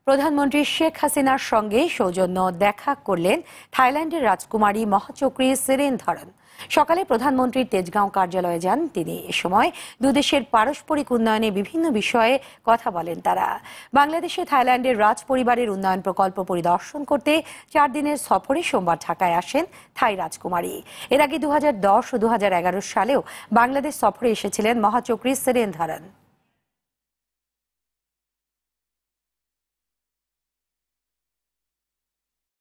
প্রধানমন্ত্রী শেখ হাসিনার সঙ্গে সৌজন্য দেখা করলেন থাইল্যান্ডের রাজকুমারী মহাচক্রী সিরেনধরন। সকালে প্রধানমন্ত্রীর তেজগাঁও কার্যালয়ে যান তিনি। এ সময় দুদেশের পারস্পরিক উন্নয়নে বিভিন্ন বিষয়ে কথা বলেন তারা। বাংলাদেশে থাইল্যান্ডের রাজ পরিবারের উন্নয়ন প্রকল্প পরিদর্শন করতে 4 দিনের সফরে সোমবার ঢাকায় আসেন থাই রাজকুমারী। এর আগে 2010 ও 2011 সালেও বাংলাদেশ সফরে এসেছিলেন মহাচক্রী সিরেনধরন।